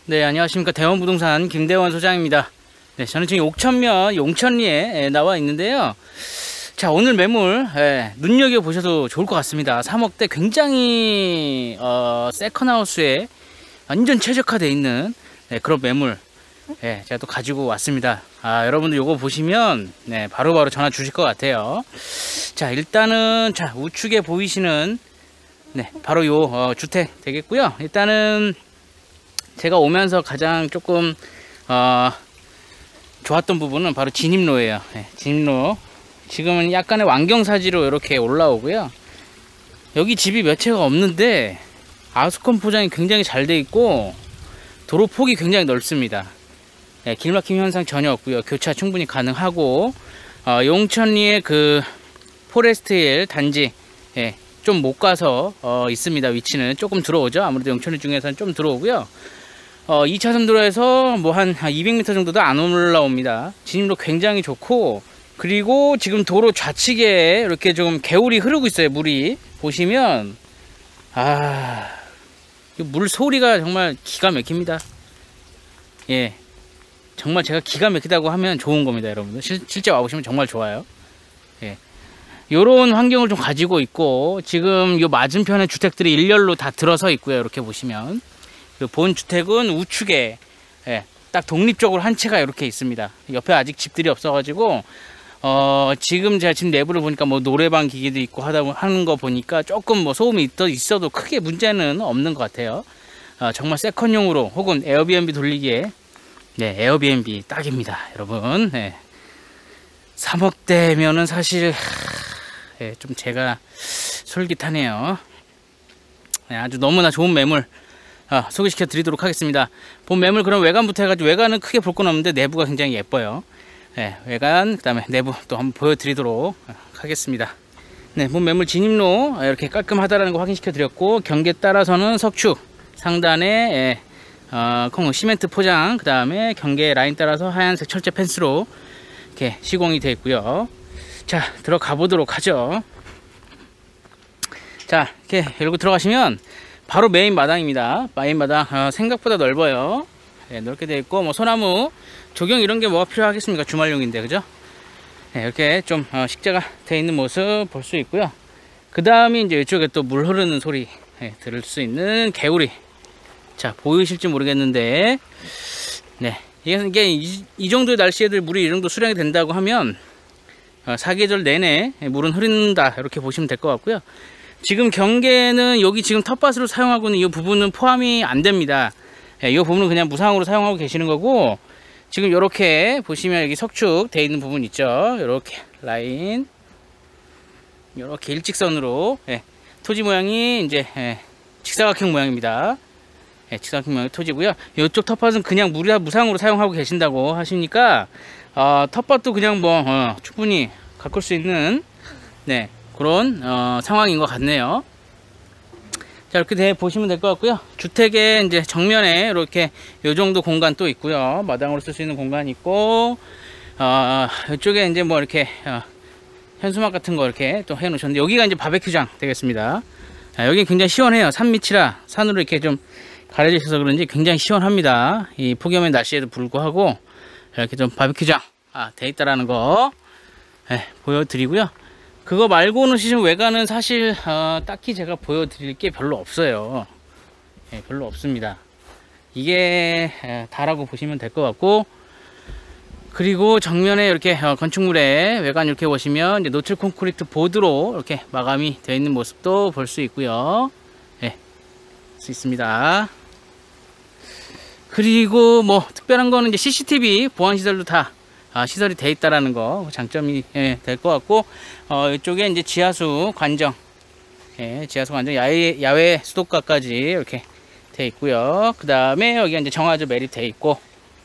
네, 안녕하십니까. 대원부동산 김대원 소장입니다. 네, 저는 지금 옥천면 용천리에 나와 있는데요. 자, 오늘 매물 눈여겨보셔도 좋을 것 같습니다. 3억대 굉장히 세컨하우스에 완전 최적화되어 있는 그런 매물 제가 또 가지고 왔습니다. 여러분들 요거 보시면 바로바로 전화 주실 것 같아요. 자, 일단은 우측에 보이시는 바로 요 주택 되겠고요. 일단은 제가 오면서 가장 조금 좋았던 부분은 바로 진입로예요. 진입로. 지금은 약간의 완경사지로 이렇게 올라오고요. 여기 집이 몇 채가 없는데 아스콘 포장이 굉장히 잘 돼 있고 도로 폭이 굉장히 넓습니다. 길막힘 현상 전혀 없고요. 교차 충분히 가능하고 용천리의 그 포레스트힐 단지 좀 못 가서 있습니다. 위치는 조금 들어오죠. 아무래도 용천리 중에서는 좀 들어오고요. 2차선 도로에서 뭐 한 200m 정도도 안 올라옵니다. 진입로 굉장히 좋고, 그리고 지금 도로 좌측에 이렇게 좀 개울이 흐르고 있어요. 물이 보시면 물 소리가 정말 기가 막힙니다. 정말 제가 기가 막히다고 하면 좋은 겁니다, 여러분들. 실제 와보시면 정말 좋아요. 요런 환경을 좀 가지고 있고, 지금 요 맞은편에 주택들이 일렬로 다 들어서 있고요. 이렇게 보시면 본 주택은 우측에 딱 독립적으로 한 채가 이렇게 있습니다. 옆에 아직 집들이 없어가지고 지금 제가 집 내부를 보니까 뭐 노래방 기기도 있고 하는 거 보니까 조금 뭐 소음이 있어도 크게 문제는 없는 것 같아요. 정말 세컨용으로 혹은 에어비앤비 돌리기에 에어비앤비 딱입니다, 여러분. 3억대면은 사실 좀 제가 솔깃하네요. 아주 너무나 좋은 매물 소개시켜 드리도록 하겠습니다. 본 매물 그럼 외관부터 해가지고, 외관은 크게 볼 건 없는데 내부가 굉장히 예뻐요. 외관 그 다음에 내부 또 한번 보여드리도록 하겠습니다. 본 매물 진입로 이렇게 깔끔하다라는 거 확인시켜 드렸고, 경계 따라서는 석축 상단에 시멘트 포장, 그 다음에 경계 라인 따라서 하얀색 철제 펜스로 이렇게 시공이 되어 있고요. 자, 들어가 보도록 하죠. 자, 이렇게 열고 들어가시면 바로 메인 마당입니다. 메인 마당 생각보다 넓어요. 넓게 되어 있고, 뭐 소나무 조경 이런 게 뭐가 필요하겠습니까? 주말용인데, 그죠? 이렇게 좀 식재가 되어 있는 모습 볼 수 있고요. 그 다음에 이제 이쪽에 또 물 흐르는 소리 들을 수 있는 개울이, 자, 보이실지 모르겠는데, 이게 이 정도의 날씨에도 물이 이 정도 수량이 된다고 하면 사계절 내내 물은 흐른다, 이렇게 보시면 될 것 같고요. 지금 경계는 여기 지금 텃밭으로 사용하고 있는 이 부분은 포함이 안 됩니다. 이 부분은 그냥 무상으로 사용하고 계시는 거고, 지금 이렇게 보시면 여기 석축 되어 있는 부분 있죠. 이렇게 라인, 이렇게 일직선으로 토지 모양이 이제 직사각형 모양입니다. 직사각형 모양의 토지고요. 이쪽 텃밭은 그냥 무상으로 사용하고 계신다고 하시니까 텃밭도 그냥 뭐 충분히 가꿀 수 있는 그런 상황인 것 같네요. 자, 이렇게 보시면 될 것 같고요. 주택의 이제 정면에 이렇게 요 정도 공간 또 있고요. 마당으로 쓸 수 있는 공간이 있고, 이쪽에 이제 뭐 이렇게 현수막 같은 거 이렇게 또 해 놓으셨는데, 여기가 이제 바베큐장 되겠습니다. 여기 굉장히 시원해요. 산 밑이라 산으로 이렇게 좀 가려져 있어서 그런지 굉장히 시원합니다. 이 폭염의 날씨에도 불구하고 이렇게 좀 바베큐장 돼 있다라는 거 보여드리고요. 그거 말고는 지금 외관은 사실 딱히 제가 보여드릴 게 별로 없어요. 별로 없습니다. 이게 다라고 보시면 될 것 같고, 그리고 정면에 이렇게 건축물에 외관 이렇게 보시면 이제 노출 콘크리트 보드로 이렇게 마감이 되어 있는 모습도 볼 수 있고요. 수 있습니다. 그리고 뭐 특별한 거는 이제 CCTV 보안 시설도 다 시설이 되어 있다라는 거 장점이 될 것 같고, 이쪽에 이제 지하수 관정, 지하수 관정 야외 수도가까지 이렇게 되어 있고요. 그 다음에 여기 이제 정화조 매립되어 있고,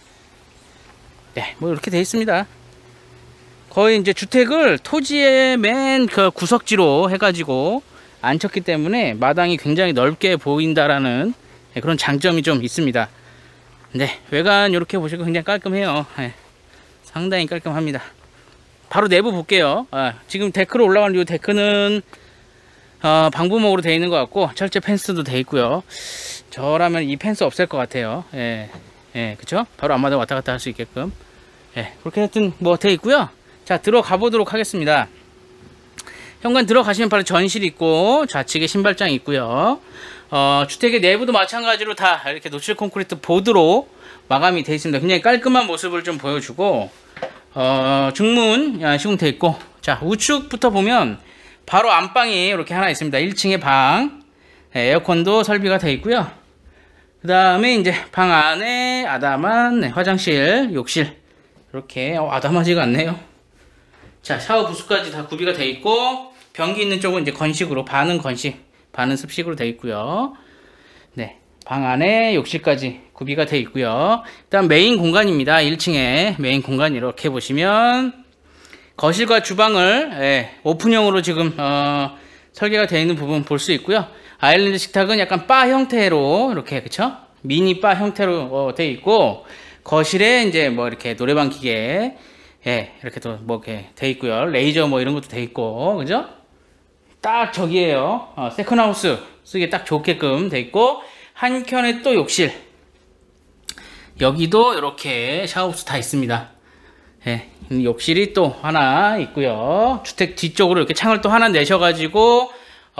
뭐 이렇게 되어 있습니다. 거의 이제 주택을 토지의 맨 그 구석지로 해가지고 앉혔기 때문에 마당이 굉장히 넓게 보인다라는 그런 장점이 좀 있습니다. 외관 이렇게 보시고 굉장히 깔끔해요. 상당히 깔끔합니다. 바로 내부 볼게요. 지금 데크로 올라가는 이 데크는 방부목으로 되어 있는 것 같고, 철제 펜스도 되어 있고요. 저라면 이 펜스 없앨 것 같아요. 예, 예, 그쵸? 바로 앞마당 왔다 갔다 할 수 있게끔. 예, 그렇게 하여튼 뭐 돼 있고요. 자, 들어가 보도록 하겠습니다. 현관 들어가시면 바로 전실이 있고, 좌측에 신발장이 있고요. 주택의 내부도 마찬가지로 다 이렇게 노출 콘크리트 보드로 마감이 되어 있습니다. 굉장히 깔끔한 모습을 좀 보여주고, 중문 시공되어 있고, 자, 우측부터 보면 바로 안방이 이렇게 하나 있습니다. 1층에 방, 에어컨도 설비가 되어 있고요. 그 다음에 이제 방 안에 아담한 화장실, 욕실 이렇게 아담하지가 않네요. 자, 샤워 부스까지 다 구비가 되어 있고, 변기 있는 쪽은 이제 건식으로, 반은 건식, 반은 습식으로 되어 있고요. 네, 방 안에 욕실까지 구비가 되어 있고요. 일단 메인 공간입니다. 1층에 메인 공간 이렇게 보시면 거실과 주방을 오픈형으로 지금 설계가 되어 있는 부분 볼 수 있고요. 아일랜드 식탁은 약간 바 형태로 이렇게, 그쵸? 미니 바 형태로 되어 있고, 거실에 이제 뭐 이렇게 노래방 기계 이렇게 또 뭐 이렇게 되어 있고요. 레이저 뭐 이런 것도 되어 있고, 그죠? 딱 저기에요. 세컨하우스 쓰기에 딱 좋게끔 되어 있고, 한켠에 또 욕실, 여기도 이렇게 샤워부스 다 있습니다. 예, 욕실이 또 하나 있고요. 주택 뒤쪽으로 이렇게 창을 또 하나 내셔가지고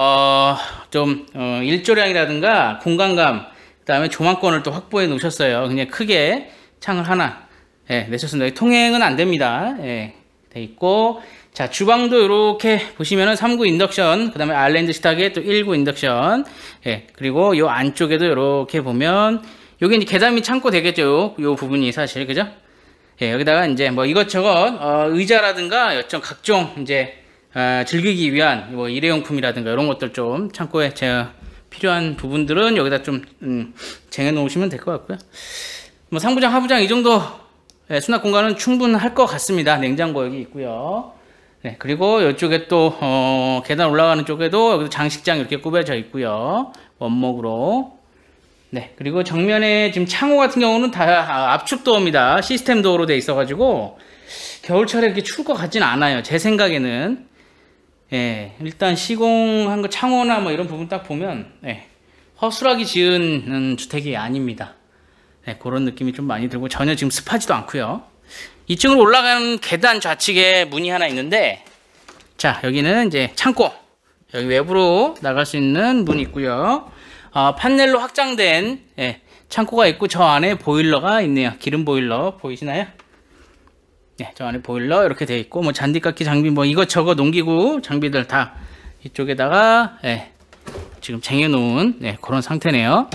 일조량이라든가 공간감, 그 다음에 조망권을 또 확보해 놓으셨어요. 그냥 크게 창을 하나 내셨습니다. 통행은 안 됩니다. 돼 있고, 자, 주방도 이렇게 보시면은 3구 인덕션, 그 다음에 아일랜드 식탁에 또 1구 인덕션, 그리고 요 안쪽에도 이렇게 보면, 요게 이제 계단 및 창고 되겠죠. 요 부분이 사실, 그죠? 여기다가 이제 뭐 이것저것, 의자라든가 어떤 각종 이제, 즐기기 위한 뭐 일회용품이라든가 이런 것들 좀 창고에 제가 필요한 부분들은 여기다 좀, 쟁여 놓으시면 될 것 같고요. 뭐 상부장, 하부장 이 정도 수납 공간은 충분할 것 같습니다. 냉장고 여기 있고요. 네, 그리고 이쪽에 또 계단 올라가는 쪽에도 여기도 장식장 이렇게 꾸며져 있고요. 원목으로. 네, 그리고 정면에 지금 창호 같은 경우는 다 압축 도어입니다. 시스템 도어로 돼 있어가지고 겨울철에 이렇게 추울 것 같지는 않아요. 제 생각에는. 일단 시공한 거 창호나 뭐 이런 부분 딱 보면 허술하게 지은 주택이 아닙니다. 그런 느낌이 좀 많이 들고 전혀 지금 습하지도 않고요. 2층으로 올라가는 계단 좌측에 문이 하나 있는데, 자, 여기는 이제 창고, 여기 외부로 나갈 수 있는 문이 있고요. 판넬로 확장된 창고가 있고, 저 안에 보일러가 있네요. 기름 보일러 보이시나요? 네, 저 안에 보일러 이렇게 되어 있고, 뭐 잔디깎기 장비 뭐 이것저것 농기구 장비들 다 이쪽에다가 지금 쟁여놓은 그런 상태네요.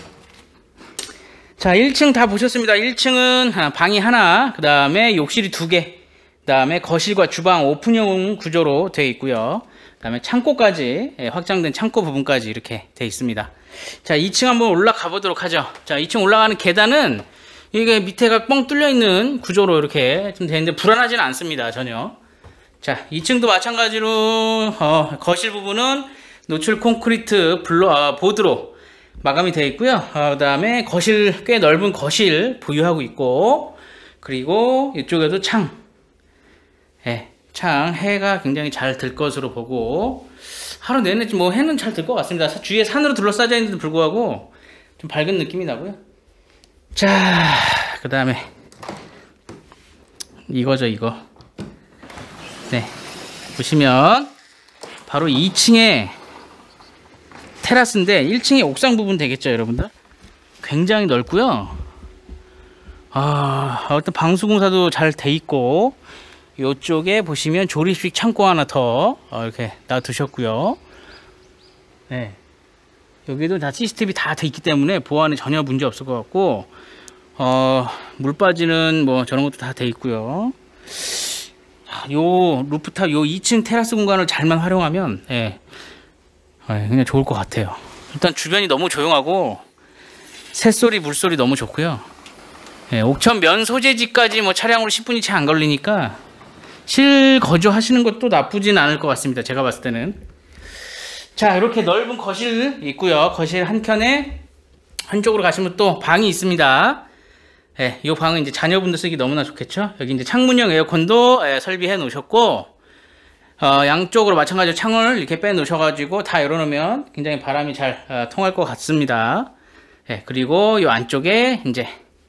자, 1층 다 보셨습니다. 1층은 방이 하나, 그 다음에 욕실이 2개, 그 다음에 거실과 주방 오픈형 구조로 되어 있고요. 그 다음에 창고까지, 확장된 창고 부분까지 이렇게 되어 있습니다. 자, 2층 한번 올라가 보도록 하죠. 자, 2층 올라가는 계단은 이게 밑에가 뻥 뚫려 있는 구조로 이렇게 좀 되는데 불안하지는 않습니다. 전혀. 자, 2층도 마찬가지로 거실 부분은 노출 콘크리트 보드로 마감이 되어 있고요. 그 다음에 거실, 꽤 넓은 거실 보유하고 있고, 그리고 이쪽에도 창, 창, 해가 굉장히 잘 들 것으로 보고, 하루 내내 뭐 해는 잘 들 것 같습니다. 주위에 산으로 둘러싸여 있는데도 불구하고 좀 밝은 느낌이 나고요. 자, 그 다음에 이거죠, 이거. 네, 보시면 바로 2층에 테라스인데 1층에 옥상 부분 되겠죠, 여러분들? 굉장히 넓고요. 일단 방수공사도 잘 돼 있고, 이쪽에 보시면 조립식 창고 하나 더 이렇게 놔두셨고요. 네, 여기도 다 CCTV 다 돼 있기 때문에 보안에 전혀 문제 없을 것 같고, 물 빠지는 뭐 저런 것도 다 돼 있고요. 요 루프탑 요 2층 테라스 공간을 잘만 활용하면 그냥 좋을 것 같아요. 일단 주변이 너무 조용하고 새소리 물소리 너무 좋고요. 옥천 면 소재지까지 뭐 차량으로 10분이 채 안 걸리니까 실거주 하시는 것도 나쁘진 않을 것 같습니다. 제가 봤을 때는. 자, 이렇게 넓은 거실 있고요. 거실 한켠에 한쪽으로 가시면 또 방이 있습니다. 이 방은 이제 자녀분들 쓰기 너무나 좋겠죠. 여기 이제 창문형 에어컨도 설비해 놓으셨고, 양쪽으로 마찬가지로 창을 이렇게 빼 놓으셔가지고 다 열어놓으면 굉장히 바람이 잘 통할 것 같습니다. 그리고 이 안쪽에 이제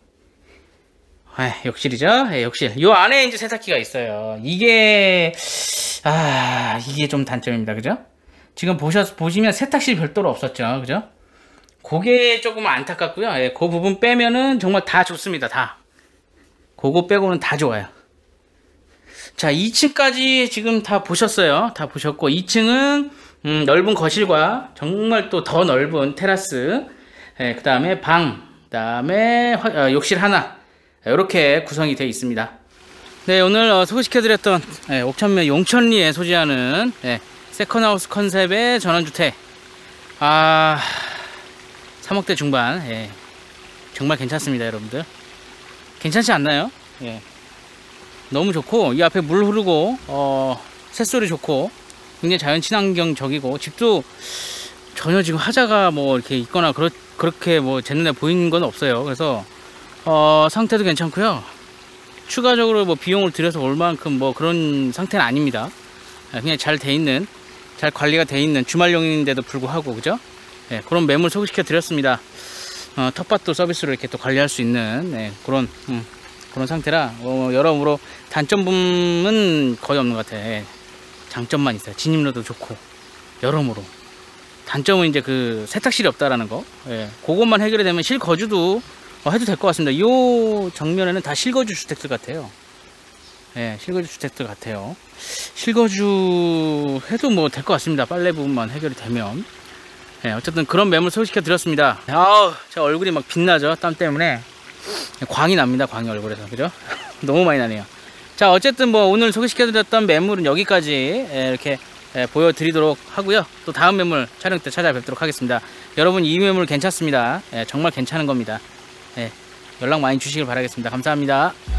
욕실이죠. 욕실. 이 안에 이제 세탁기가 있어요. 이게 이게 좀 단점입니다. 그죠? 지금 보시면 세탁실 별도로 없었죠. 그죠? 그게 조금 안타깝고요. 그 부분 빼면은 정말 다 좋습니다. 다. 그거 빼고는 다 좋아요. 자, 2층까지 지금 다 보셨어요. 다 보셨고, 2층은 넓은 거실과 정말 또 더 넓은 테라스, 그 다음에 방, 그 다음에 욕실 하나, 이렇게 구성이 되어 있습니다. 네, 오늘 소개시켜드렸던 옥천면 용천리에 소재하는 세컨하우스 컨셉의 전원주택, 3억대 중반, 정말 괜찮습니다. 여러분들 괜찮지 않나요? 너무 좋고, 이 앞에 물 흐르고 새소리 좋고, 굉장히 자연 친환경적이고, 집도 전혀 지금 하자가 뭐 이렇게 있거나 그렇게 뭐 제 눈에 보이는 건 없어요. 그래서 상태도 괜찮고요. 추가적으로 뭐 비용을 들여서 올 만큼 뭐 그런 상태는 아닙니다. 그냥 잘 돼 있는, 잘 관리가 돼 있는 주말용인데도 불구하고, 그죠? 그런 매물 소개시켜 드렸습니다. 텃밭도 서비스로 이렇게 또 관리할 수 있는 그런 상태라 여러모로 단점은 거의 없는 것 같아요. 장점만 있어요. 진입로도 좋고 여러모로. 단점은 이제 그 세탁실이 없다라는 거. 그것만 해결이 되면 실거주도 해도 될 것 같습니다. 이 정면에는 다 실거주 주택들 같아요. 실거주 주택들 같아요. 실거주 해도 뭐 될 것 같습니다. 빨래 부분만 해결이 되면. 어쨌든 그런 매물 소개시켜 드렸습니다. 제 얼굴이 막 빛나죠. 땀 때문에 광이 납니다. 광이 얼굴에서. 그죠? 너무 많이 나네요. 자, 어쨌든 뭐 오늘 소개시켜 드렸던 매물은 여기까지 이렇게 보여드리도록 하고요. 또 다음 매물 촬영 때 찾아뵙도록 하겠습니다. 여러분, 이 매물 괜찮습니다. 정말 괜찮은 겁니다. 연락 많이 주시길 바라겠습니다. 감사합니다.